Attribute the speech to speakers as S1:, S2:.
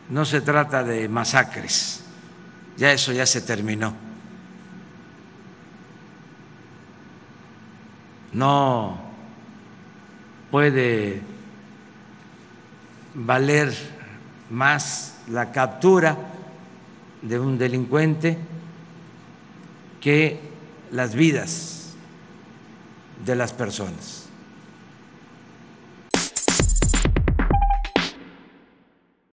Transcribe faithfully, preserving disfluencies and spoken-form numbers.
S1: no se trata de masacres, ya eso ya se terminó. No puede valer más la captura de un delincuente que las vidas de las personas.